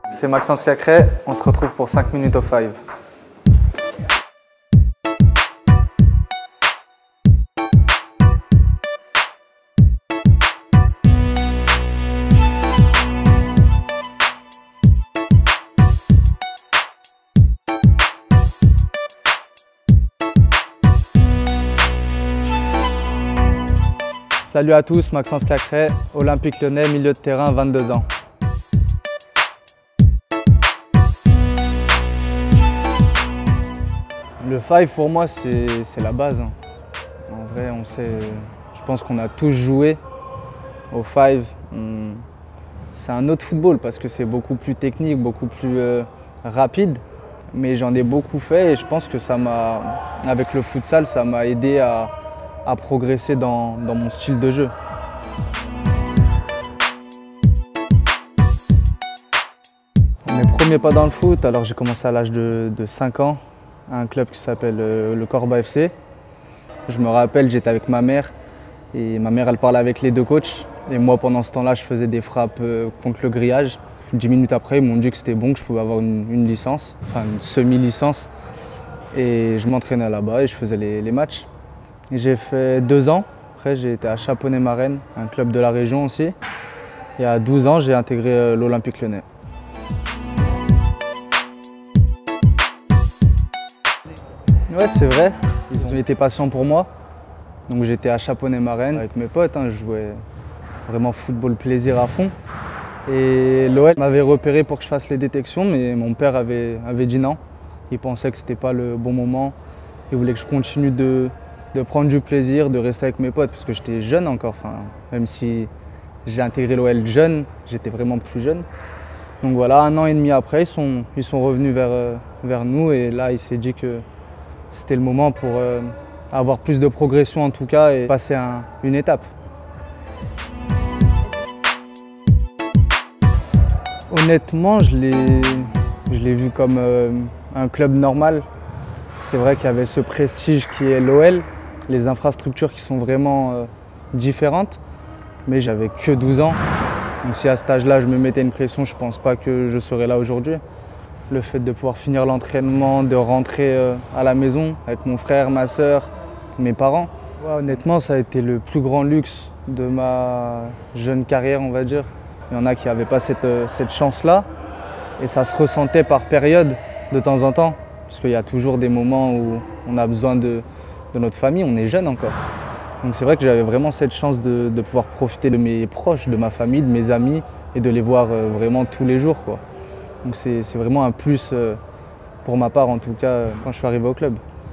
C'est Maxence Cacré, on se retrouve pour 5 minutes au 5. Salut à tous, Maxence Cacré, Olympique Lyonnais, milieu de terrain, 22 ans. Le 5 pour moi c'est la base. En vrai on sait, je pense qu'on a tous joué au 5. C'est un autre football parce que c'est beaucoup plus technique, beaucoup plus rapide. Mais j'en ai beaucoup fait et je pense que avec le futsal, ça m'a aidé à progresser dans mon style de jeu. Mes premiers pas dans le foot, alors j'ai commencé à l'âge de 5 ans à un club qui s'appelle le Corba FC. Je me rappelle, j'étais avec ma mère et ma mère elle parlait avec les deux coachs et moi pendant ce temps-là je faisais des frappes contre le grillage. 10 minutes après ils m'ont dit que c'était bon, que je pouvais avoir une licence, enfin une semi-licence et je m'entraînais là-bas et je faisais les matchs. J'ai fait 2 ans, après j'ai été à Chaponnay-Marraine, un club de la région aussi. Et à 12 ans, j'ai intégré l'Olympique Lyonnais. Ouais, c'est vrai, ils ont été patients pour moi. Donc j'étais à Chaponnay-Marraine avec mes potes, je jouais vraiment football plaisir à fond. Et l'OL m'avait repéré pour que je fasse les détections, mais mon père avait dit non. Il pensait que c'était pas le bon moment. Il voulait que je continue de prendre du plaisir, de rester avec mes potes, parce que j'étais jeune encore. Même si j'ai intégré l'OL jeune, j'étais vraiment plus jeune. Donc voilà, 1 an et demi après, ils sont revenus vers nous et là, il s'est dit que c'était le moment pour avoir plus de progression en tout cas et passer une étape. Honnêtement, je l'ai vu comme un club normal. C'est vrai qu'il y avait ce prestige qui est l'OL, les infrastructures qui sont vraiment différentes, mais j'avais que 12 ans. Donc si à cet âge-là je me mettais une pression, je ne pense pas que je serais là aujourd'hui. Le fait de pouvoir finir l'entraînement, de rentrer à la maison avec mon frère, ma soeur, mes parents. Ouais, honnêtement, ça a été le plus grand luxe de ma jeune carrière, on va dire. Il y en a qui n'avaient pas cette chance-là et ça se ressentait par période de temps en temps. Parce qu'il y a toujours des moments où on a besoin de notre famille, on est jeune encore. Donc c'est vrai que j'avais vraiment cette chance de pouvoir profiter de mes proches, de ma famille, de mes amis et de les voir vraiment tous les jours, quoi. Donc c'est vraiment un plus pour ma part en tout cas quand je suis arrivé au club.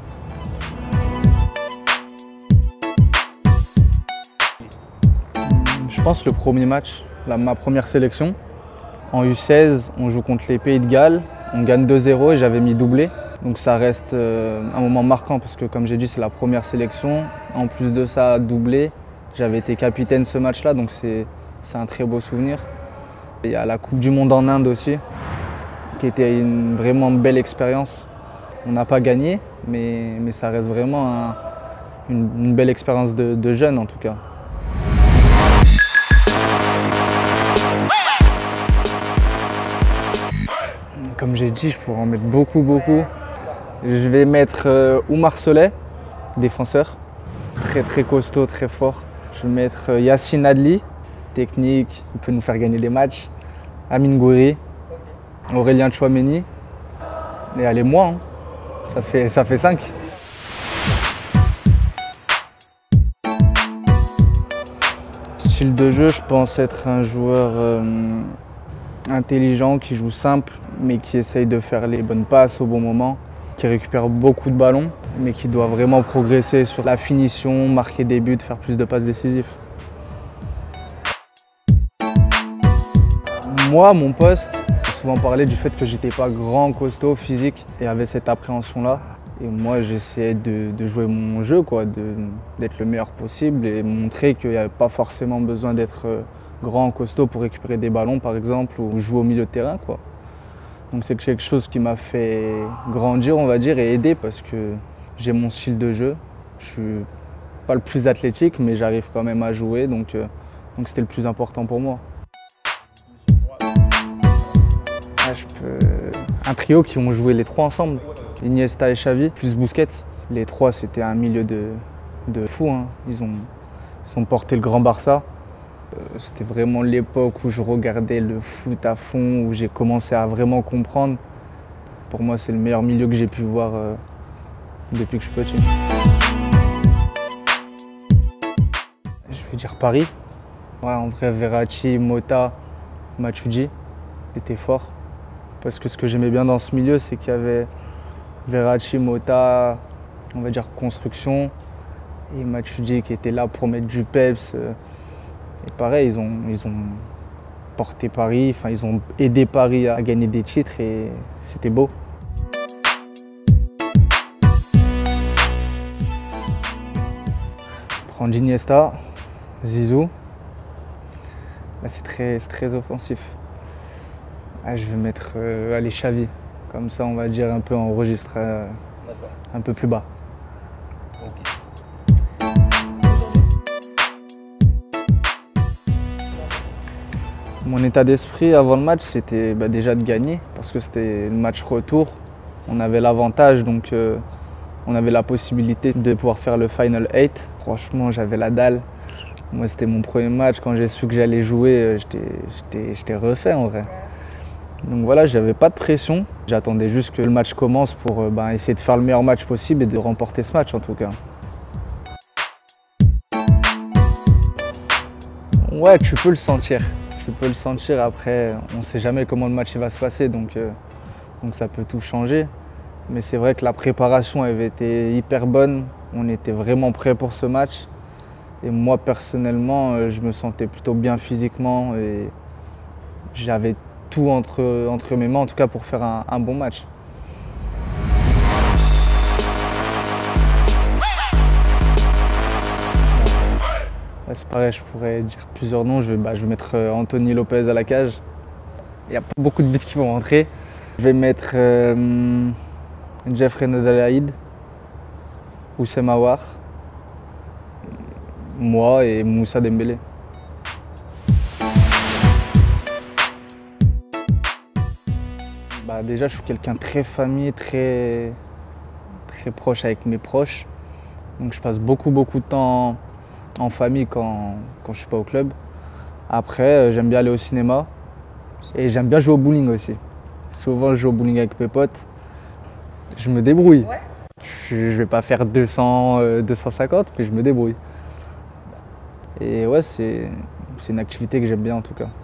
Je pense le premier match, ma première sélection. En U16, on joue contre les Pays de Galles, on gagne 2-0 et j'avais mis doublé. Donc ça reste un moment marquant parce que comme j'ai dit, c'est la première sélection. En plus de ça, doublé. J'avais été capitaine ce match-là, donc c'est un très beau souvenir. Il y a la Coupe du Monde en Inde aussi, qui était une vraiment belle expérience. On n'a pas gagné, mais ça reste vraiment une belle expérience de jeune en tout cas. Comme j'ai dit, je pourrais en mettre beaucoup. Je vais mettre Oumar Soleh, défenseur, très costaud, très fort. Je vais mettre Yacine Adli, technique, il peut nous faire gagner des matchs. Amine Gouiri, Aurélien Tchouaméni. Et allez, moi, ça fait 5. Style de jeu, je pense être un joueur intelligent, qui joue simple, mais qui essaye de faire les bonnes passes au bon moment, qui récupère beaucoup de ballons, mais qui doit vraiment progresser sur la finition, marquer des buts, faire plus de passes décisives. Moi, mon poste, j'ai souvent parlé du fait que j'étais pas grand, costaud, physique, et avait cette appréhension-là. Et moi, j'essayais de jouer mon jeu, d'être le meilleur possible et montrer qu'il n'y avait pas forcément besoin d'être grand, costaud pour récupérer des ballons, par exemple, ou jouer au milieu de terrain, quoi. Donc c'est quelque chose qui m'a fait grandir, on va dire, et aider parce que j'ai mon style de jeu. Je suis pas le plus athlétique, mais j'arrive quand même à jouer, donc c'était le plus important pour moi. Ah, un trio qui ont joué les trois ensemble, Iniesta et Xavi, plus Busquets. Les trois, c'était un milieu de fou, hein. Ils ont porté le grand Barça. C'était vraiment l'époque où je regardais le foot à fond, où j'ai commencé à vraiment comprendre. Pour moi, c'est le meilleur milieu que j'ai pu voir depuis que je suis petit. Je vais dire Paris. Ouais, en vrai, Verratti, Mota, Matuidi, c'était fort. Parce que ce que j'aimais bien dans ce milieu, c'est qu'il y avait Verratti, Mota, on va dire construction, et Matuidi qui était là pour mettre du peps. Et pareil, ils ont porté Paris, enfin ils ont aidé Paris à gagner des titres et c'était beau. Prendre Iniesta, Zizou, là c'est très offensif. Ah, je vais mettre allez, Xavi, comme ça on va dire un peu en registre un peu plus bas. Ok. Mon état d'esprit avant le match, c'était déjà de gagner, parce que c'était le match retour. On avait l'avantage, donc on avait la possibilité de pouvoir faire le Final 8. Franchement, j'avais la dalle. Moi, c'était mon premier match. Quand j'ai su que j'allais jouer, j'étais refait en vrai. Donc voilà, j'avais pas de pression. J'attendais juste que le match commence pour essayer de faire le meilleur match possible et de remporter ce match en tout cas. Ouais, tu peux le sentir. Tu peux le sentir après, on ne sait jamais comment le match va se passer, donc ça peut tout changer. Mais c'est vrai que la préparation avait été hyper bonne, on était vraiment prêts pour ce match. Et moi personnellement, je me sentais plutôt bien physiquement et j'avais tout entre mes mains, en tout cas pour faire un bon match. C'est pareil, je pourrais dire plusieurs noms. Je vais mettre Anthony Lopez à la cage. Il n'y a pas beaucoup de buts qui vont rentrer. Je vais mettre Jeffrey Nedalaïd, Oussem Aouar, moi et Moussa Dembélé. Déjà, je suis quelqu'un de très famille, très proche avec mes proches. Donc je passe beaucoup de temps en famille quand je ne suis pas au club. Après, j'aime bien aller au cinéma et j'aime bien jouer au bowling aussi. Souvent, je joue au bowling avec mes potes. Je me débrouille. Ouais. Je ne vais pas faire 200, 250, mais je me débrouille. Et ouais, c'est une activité que j'aime bien en tout cas.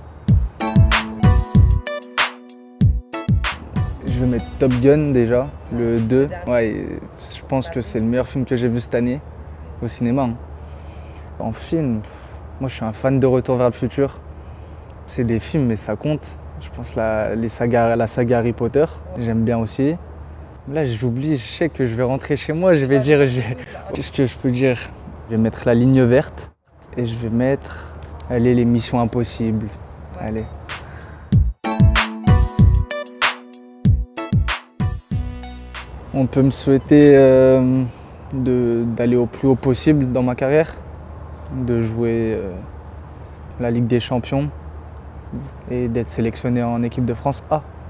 Je vais mettre Top Gun déjà, le 2. Ouais, je pense que c'est le meilleur film que j'ai vu cette année au cinéma. En film, moi je suis un fan de Retour vers le futur. C'est des films mais ça compte. Je pense la saga Harry Potter, j'aime bien aussi. Là j'oublie, je sais que je vais rentrer chez moi, je vais dire, qu'est-ce que je peux dire? Je vais mettre La Ligne verte et je vais mettre, allez, Les Missions Impossibles. Allez. On peut me souhaiter d'aller au plus haut possible dans ma carrière, de jouer la Ligue des Champions et d'être sélectionné en équipe de France A.